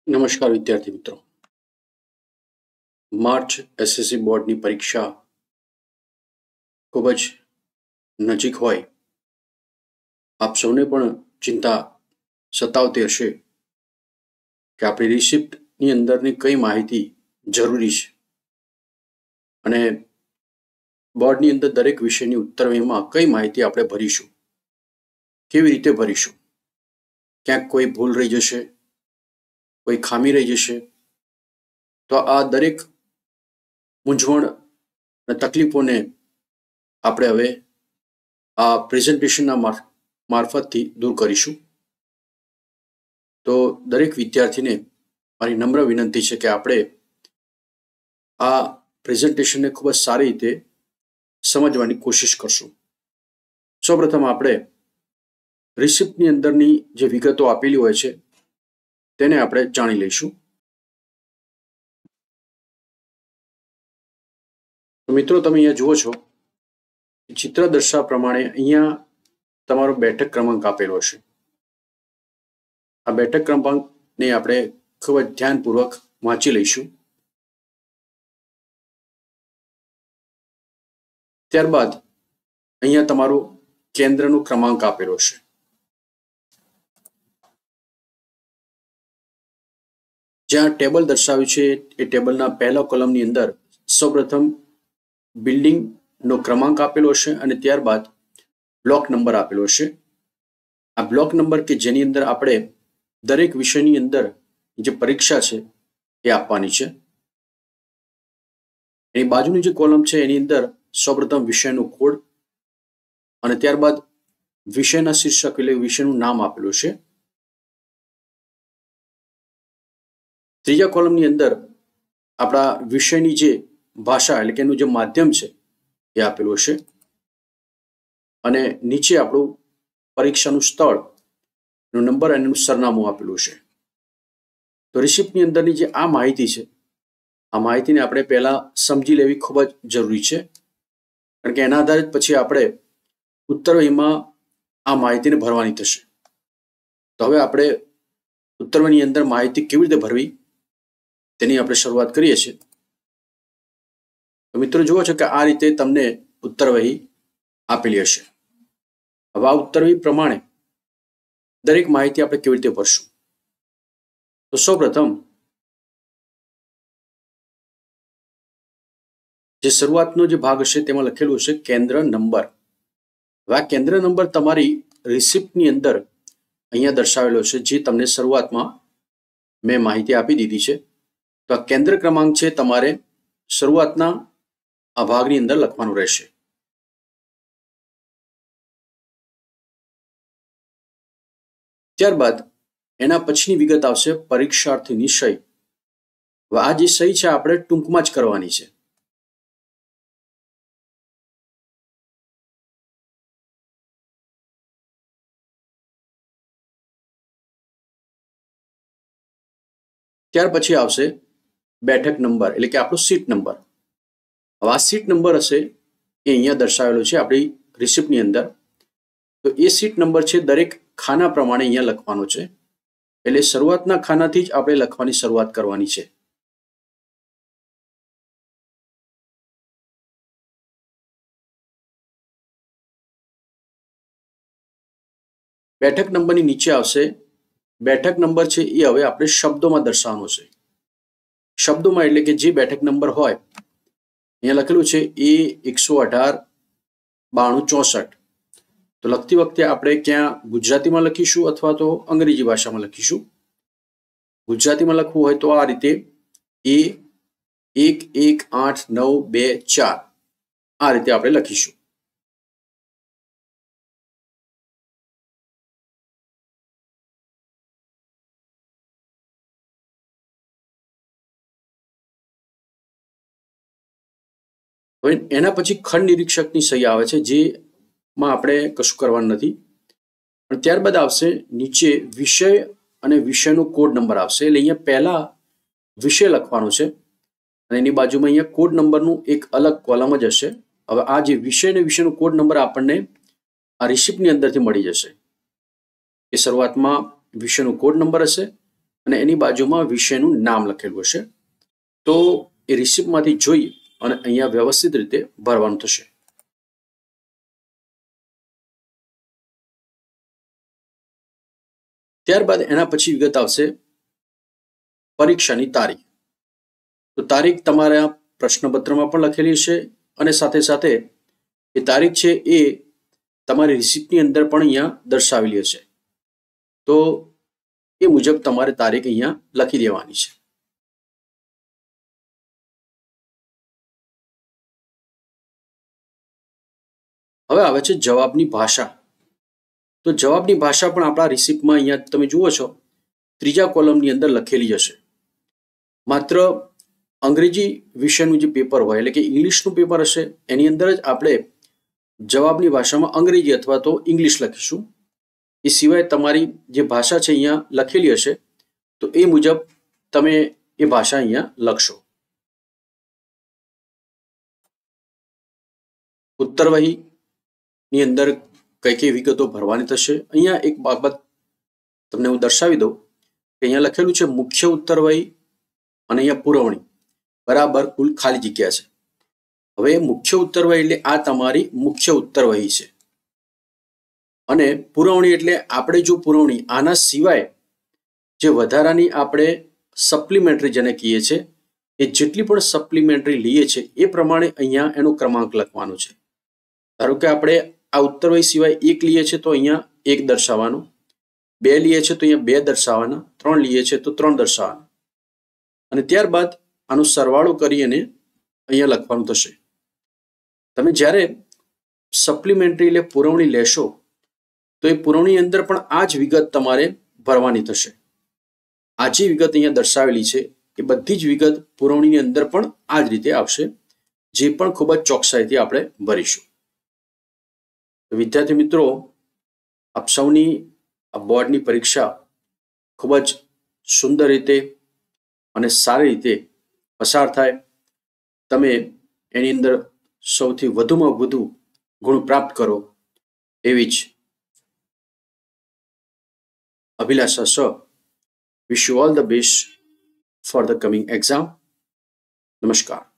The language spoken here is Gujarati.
નમસ્કાર વિદ્યાર્થી મિત્રો, માર્ચ એસએસસી બોર્ડની પરીક્ષા ખૂબ જ નજીક હોય આપ સૌને પણ ચિંતા સતાવતી હશે કે આપણી રિસિપ્ટની અંદરની કઈ માહિતી જરૂરી છે અને બોર્ડની અંદર દરેક વિષયની ઉત્તરવહીમાં કઈ માહિતી આપણે ભરીશું, કેવી રીતે ભરીશું, ક્યાંક કોઈ ભૂલ રહી જશે, કોઈ ખામી રહી જશે. તો આ દરેક મૂંઝવણ અને તકલીફોને આપણે હવે આ પ્રેઝન્ટેશનના મારફતથી દૂર કરીશું. તો દરેક વિદ્યાર્થીને મારી નમ્ર વિનંતી છે કે આપણે આ પ્રેઝન્ટેશનને ખૂબ જ સારી રીતે સમજવાની કોશિશ કરશું. સૌપ્રથમ આપણે રિસિપ્ટની અંદરની જે વિગતો આપેલી હોય છે તેને આપણે જાણી લઈશું. મિત્રો, તમે અહીંયા જુઓ છો, ચિત્ર દર્શાવ પ્રમાણે અહીંયા તમારો બેઠક ક્રમાંક આપેલો હશે. આ બેઠક ક્રમાંકને આપણે ખૂબ જ ધ્યાનપૂર્વક વાંચી લઈશું. ત્યારબાદ અહીંયા તમારો કેન્દ્રનો ક્રમાંક આપેલો છે. જ્યાં ટેબલ દર્શાવ્યું છે એ ટેબલના પહેલા કોલમની અંદર સૌપ્રથમ બિલ્ડિંગનો ક્રમાંક આપેલો છે અને ત્યારબાદ બ્લોક નંબર આપેલો છે. આ બ્લોક નંબર કે જેની અંદર આપણે દરેક વિષયની અંદર જે પરીક્ષા છે એ આપવાની છે. એની બાજુની જે કોલમ છે એની અંદર સૌપ્રથમ વિષયનો કોડ અને ત્યારબાદ વિષયના શીર્ષક એટલે વિષયનું નામ આપેલું છે. ત્રીજા કોલમની અંદર આપણા વિષયની જે ભાષા એટલે કે એનું જે માધ્યમ છે એ આપેલું છે અને નીચે આપણું પરીક્ષાનું સ્થળ, એનો નંબર અને એનું સરનામું આપેલું છે. તો રિસિપ્ટની અંદરની જે આ માહિતી છે, આ માહિતીને આપણે પહેલા સમજી લેવી ખૂબ જ જરૂરી છે, કારણ કે એના આધારિત પછી આપણે ઉત્તરવહીમાં આ માહિતીને ભરવાની થશે. તો હવે આપણે ઉત્તરવહીની અંદર માહિતી કેવી રીતે ભરવી તેની આપણે શરૂઆત કરીએ છીએ. તો મિત્રો જુઓ છો કે આ રીતે તમને ઉત્તરવહી આપેલી હશે. હવે આ ઉત્તરવહી પ્રમાણે દરેક માહિતી આપણે કેવી રીતે ભરશું? તો સૌપ્રથમ જે શરૂઆતનો જે ભાગ હશે તેમાં લખેલું હશે કેન્દ્ર નંબર. હવે આ કેન્દ્ર નંબર તમારી રિસિપ્ટની અંદર અહીંયા દર્શાવેલો છે, જે તમને શરૂઆતમાં મેં માહિતી આપી દીધી છે. તો આ કેન્દ્ર ક્રમાંક છે તમારે શરૂઆતના આ ભાગની અંદર લખવાનું રહેશે. ત્યારબાદ એના પછીની વિગત આવશે પરીક્ષાર્થીની સહી. હવે આ જે સહી છે આપણે ટૂંકમાં જ કરવાની છે. ત્યાર પછી આવશે બેઠક નંબર એટલે કે આપણો સીટ નંબર. હવે આ સીટ નંબર હશે એ અહીંયા દર્શાવેલો છે આપણી રિસિપ્ટની અંદર. તો એ સીટ નંબર છે દરેક ખાના પ્રમાણે અહીંયા લખવાનો છે. એટલે શરૂઆતના ખાનાથી જ આપણે લખવાની શરૂઆત કરવાની છે. બેઠક નંબરની નીચે આવશે બેઠક નંબર છે એ હવે આપણે શબ્દોમાં દર્શાવવાનો છે. શબ્દોમાં એટલે કે જે બેઠક નંબર હોય, અહીંયા લખેલું છે A118 92 64. તો લખતી વખતે આપણે ક્યાં ગુજરાતીમાં લખીશું અથવા તો અંગ્રેજી ભાષામાં લખીશું. ગુજરાતીમાં લખવું હોય તો આ રીતે A11892 આ રીતે આપણે લખીશું. હવે એના પછી ખંડ નિરીક્ષકની સહી આવે છે, જેમાં આપણે કશું કરવાનું નથી. પણ ત્યારબાદ આવશે નીચે વિષય અને વિષયનો કોડ નંબર આવશે. એટલે અહીંયા પહેલા વિષય લખવાનો છે અને એની બાજુમાં અહીંયા કોડ નંબરનું એક અલગ કોલમ જ હશે. હવે આ જે વિષય અને વિષયનો કોડ નંબર આપણને આ રિસિપ્ટની અંદરથી મળી જશે. એ શરૂઆતમાં વિષયનો કોડ નંબર હશે અને એની બાજુમાં વિષયનું નામ લખેલું હશે. તો એ રિસિપ્ટમાંથી જોઈ અને અહીંયા વ્યવસ્થિત રીતે ભરવાનું થશે. ત્યારબાદ એના પછી વિગત આવશે પરીક્ષાની તારીખ. તો તારીખ તમારા પ્રશ્નપત્રમાં પણ લખેલી છે અને સાથે સાથે એ તારીખ છે એ તમારી રિસિપ્ટની અંદર પણ અહીંયા દર્શાવેલી હશે. તો એ મુજબ તમારે તારીખ અહીંયા લખી દેવાની છે. હવે આવે છે જવાબની ભાષા. તો જવાબની ભાષા પણ આપણા રિસિપ્ટમાં અહીંયા તમે જુઓ છો ત્રીજા કોલમની અંદર લખેલી હશે. માત્ર અંગ્રેજી વિષયનું જે પેપર હોય એટલે કે ઇંગ્લિશનું પેપર હશે એની અંદર જ આપણે જવાબની ભાષામાં અંગ્રેજી અથવા તો ઇંગ્લિશ લખીશું. એ સિવાય તમારી જે ભાષા છે અહીંયા લખેલી હશે તો એ મુજબ તમે એ ભાષા અહીંયા લખશો. ઉત્તરવહીની અંદર કઈ કઈ વિગતો ભરવાની થશે. અહીંયા એક બાબત તમને હું દર્શાવી દઉં કે અહીંયા લખેલું છે મુખ્ય ઉત્તરવહી અને અહીંયા પુરવણી બરાબર કુલ ખાલી જગ્યા છે. હવે મુખ્ય ઉત્તરવહી એટલે આ તમારી મુખ્ય ઉત્તરવહી છે અને પુરવણી એટલે આપણે જો પુરવણી આના સિવાય જે વધારાની આપણે સપ્લિમેન્ટરી જેને કહીએ છીએ એ જેટલી પણ સપ્લિમેન્ટરી લઈએ છીએ એ પ્રમાણે અહીંયા એનો ક્રમાંક લખવાનો છે. ધારો કે આપણે આ ઉત્તરવહી સિવાય 1 લઈએ છીએ તો અહીંયા 1 દર્શાવવાનું, 2 લઈએ છીએ તો અહીંયા 2 દર્શાવવાના, 3 લઈએ છીએ તો 3 દર્શાવવાના અને ત્યારબાદ આનો સરવાળો કરી અને અહીંયા લખવાનું થશે. તમે જ્યારે સપ્લિમેન્ટરી એટલે પુરવણી લેશો તો એ પુરવણી અંદર પણ આ જ વિગત તમારે ભરવાની થશે. આ જે વિગત અહીંયા દર્શાવેલી છે એ બધી જ વિગત પુરવણીની અંદર પણ આ જ રીતે આવશે, જે પણ ખૂબ જ ચોકસાઈથી આપણે ભરીશું. વિદ્યાર્થી મિત્રો, આપ સૌની આ બોર્ડની પરીક્ષા ખૂબ જ સુંદર રીતે અને સારી રીતે પસાર થાય, તમે એની અંદર સૌથી વધુમાં વધુ ગુણ પ્રાપ્ત કરો એવી જ અભિલાષા સહ wish you all the best for the coming exam. નમસ્કાર.